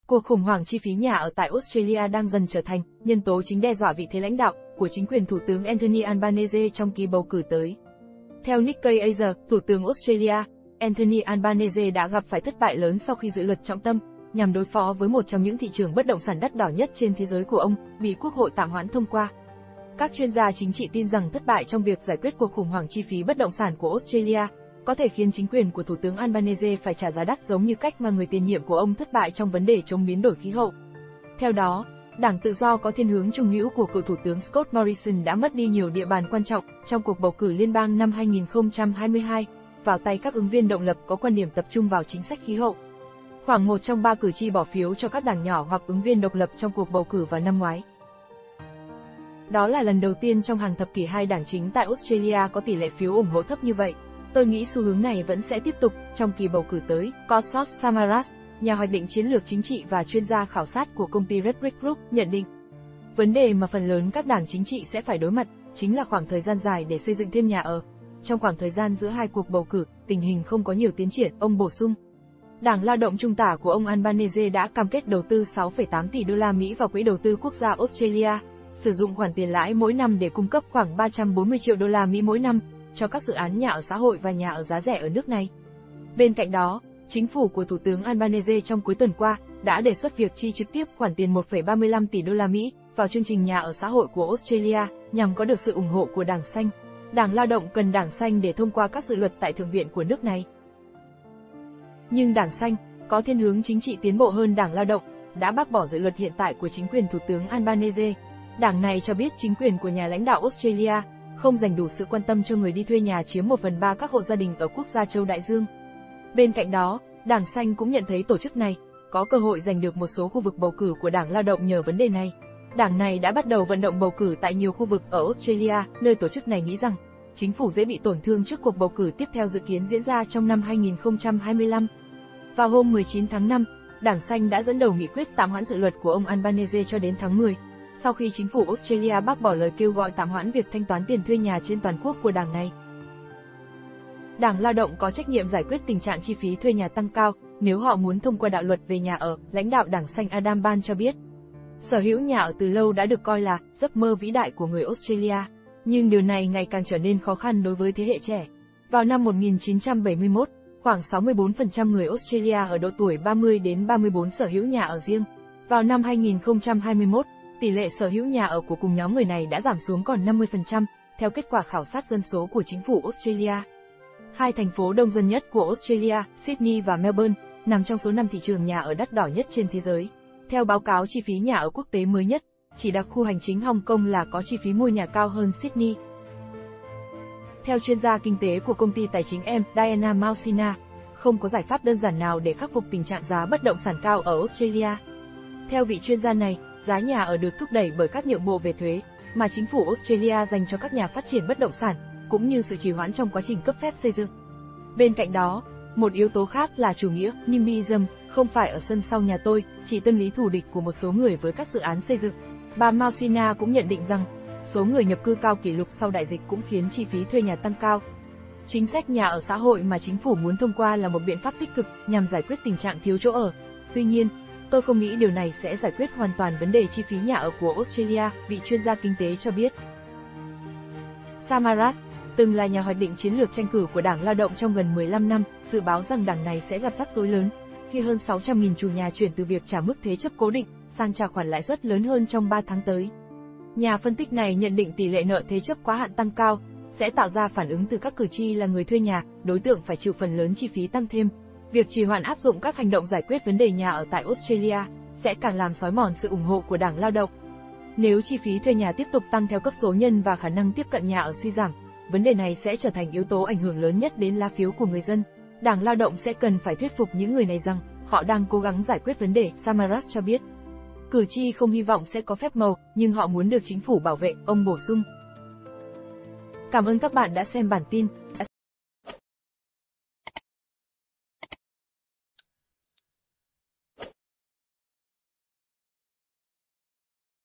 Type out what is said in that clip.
Cuộc khủng hoảng chi phí nhà ở tại Australia đang dần trở thành nhân tố chính đe dọa vị thế lãnh đạo của chính quyền Thủ tướng Anthony Albanese trong kỳ bầu cử tới. Theo Nikkei Asia, Thủ tướng Australia, Anthony Albanese đã gặp phải thất bại lớn sau khi dự luật trọng tâm nhằm đối phó với một trong những thị trường bất động sản đắt đỏ nhất trên thế giới của ông, bị Quốc hội tạm hoãn thông qua. Các chuyên gia chính trị tin rằng thất bại trong việc giải quyết cuộc khủng hoảng chi phí bất động sản của Australia có thể khiến chính quyền của Thủ tướng Albanese phải trả giá đắt giống như cách mà người tiền nhiệm của ông thất bại trong vấn đề chống biến đổi khí hậu. Theo đó, Đảng Tự do có thiên hướng trung hữu của cựu Thủ tướng Scott Morrison đã mất đi nhiều địa bàn quan trọng trong cuộc bầu cử liên bang năm 2022, vào tay các ứng viên độc lập có quan điểm tập trung vào chính sách khí hậu. Khoảng 1 trong 3 cử tri bỏ phiếu cho các đảng nhỏ hoặc ứng viên độc lập trong cuộc bầu cử vào năm ngoái. Đó là lần đầu tiên trong hàng thập kỷ hai đảng chính tại Australia có tỷ lệ phiếu ủng hộ thấp như vậy. Tôi nghĩ xu hướng này vẫn sẽ tiếp tục trong kỳ bầu cử tới. Kostas Samaras, nhà hoạch định chiến lược chính trị và chuyên gia khảo sát của công ty Red Brick Group, nhận định. Vấn đề mà phần lớn các đảng chính trị sẽ phải đối mặt chính là khoảng thời gian dài để xây dựng thêm nhà ở. Trong khoảng thời gian giữa hai cuộc bầu cử, tình hình không có nhiều tiến triển, ông bổ sung. Đảng Lao động Trung tả của ông Albanese đã cam kết đầu tư 6,8 tỷ đô la Mỹ vào Quỹ đầu tư quốc gia Australia, sử dụng khoản tiền lãi mỗi năm để cung cấp khoảng 340 triệu đô la Mỹ mỗi năm cho các dự án nhà ở xã hội và nhà ở giá rẻ ở nước này. Bên cạnh đó, chính phủ của Thủ tướng Albanese trong cuối tuần qua đã đề xuất việc chi trực tiếp khoản tiền 1,35 tỷ đô la Mỹ vào chương trình nhà ở xã hội của Australia nhằm có được sự ủng hộ của Đảng Xanh. Đảng Lao động cần Đảng Xanh để thông qua các dự luật tại Thượng viện của nước này. Nhưng Đảng Xanh, có thiên hướng chính trị tiến bộ hơn Đảng Lao động, đã bác bỏ dự luật hiện tại của chính quyền Thủ tướng Albanese. Đảng này cho biết chính quyền của nhà lãnh đạo Australia không dành đủ sự quan tâm cho người đi thuê nhà chiếm 1/3 các hộ gia đình ở quốc gia châu Đại Dương. Bên cạnh đó, Đảng Xanh cũng nhận thấy tổ chức này có cơ hội giành được một số khu vực bầu cử của Đảng Lao động nhờ vấn đề này. Đảng này đã bắt đầu vận động bầu cử tại nhiều khu vực ở Australia, nơi tổ chức này nghĩ rằng chính phủ dễ bị tổn thương trước cuộc bầu cử tiếp theo dự kiến diễn ra trong năm 2025. Vào hôm 19 tháng 5, Đảng Xanh đã dẫn đầu nghị quyết tạm hoãn dự luật của ông Albanese cho đến tháng 10, sau khi chính phủ Australia bác bỏ lời kêu gọi tạm hoãn việc thanh toán tiền thuê nhà trên toàn quốc của đảng này. Đảng Lao động có trách nhiệm giải quyết tình trạng chi phí thuê nhà tăng cao nếu họ muốn thông qua đạo luật về nhà ở, lãnh đạo Đảng Xanh Adam Ban cho biết. Sở hữu nhà ở từ lâu đã được coi là giấc mơ vĩ đại của người Australia, nhưng điều này ngày càng trở nên khó khăn đối với thế hệ trẻ. Vào năm 1971, khoảng 64% người Australia ở độ tuổi 30 đến 34 sở hữu nhà ở riêng. Vào năm 2021, tỷ lệ sở hữu nhà ở của cùng nhóm người này đã giảm xuống còn 50%, theo kết quả khảo sát dân số của chính phủ Australia. Hai thành phố đông dân nhất của Australia, Sydney và Melbourne, nằm trong số 5 thị trường nhà ở đắt đỏ nhất trên thế giới. Theo báo cáo chi phí nhà ở quốc tế mới nhất, chỉ đặc khu hành chính Hong Kong là có chi phí mua nhà cao hơn Sydney. Theo chuyên gia kinh tế của công ty tài chính M, Diana Mausina, không có giải pháp đơn giản nào để khắc phục tình trạng giá bất động sản cao ở Australia. Theo vị chuyên gia này, giá nhà ở được thúc đẩy bởi các nhượng bộ về thuế mà chính phủ Australia dành cho các nhà phát triển bất động sản, cũng như sự trì hoãn trong quá trình cấp phép xây dựng. Bên cạnh đó, một yếu tố khác là chủ nghĩa NIMBYism, không phải ở sân sau nhà tôi, chỉ tâm lý thù địch của một số người với các dự án xây dựng. Bà Mausina cũng nhận định rằng, số người nhập cư cao kỷ lục sau đại dịch cũng khiến chi phí thuê nhà tăng cao. Chính sách nhà ở xã hội mà chính phủ muốn thông qua là một biện pháp tích cực nhằm giải quyết tình trạng thiếu chỗ ở. Tuy nhiên, tôi không nghĩ điều này sẽ giải quyết hoàn toàn vấn đề chi phí nhà ở của Australia, vị chuyên gia kinh tế cho biết. Samaras, từng là nhà hoạch định chiến lược tranh cử của Đảng Lao động trong gần 15 năm, dự báo rằng đảng này sẽ gặp rắc rối lớn khi hơn 600.000 chủ nhà chuyển từ việc trả mức thế chấp cố định sang trả khoản lãi suất lớn hơn trong 3 tháng tới. Nhà phân tích này nhận định tỷ lệ nợ thế chấp quá hạn tăng cao sẽ tạo ra phản ứng từ các cử tri là người thuê nhà, đối tượng phải chịu phần lớn chi phí tăng thêm. Việc trì hoãn áp dụng các hành động giải quyết vấn đề nhà ở tại Australia sẽ càng làm xói mòn sự ủng hộ của Đảng Lao động. Nếu chi phí thuê nhà tiếp tục tăng theo cấp số nhân và khả năng tiếp cận nhà ở suy giảm, vấn đề này sẽ trở thành yếu tố ảnh hưởng lớn nhất đến lá phiếu của người dân. Đảng Lao động sẽ cần phải thuyết phục những người này rằng họ đang cố gắng giải quyết vấn đề, Samaras cho biết. Cử tri không hy vọng sẽ có phép màu, nhưng họ muốn được chính phủ bảo vệ, ông bổ sung. Cảm ơn các bạn đã xem bản tin.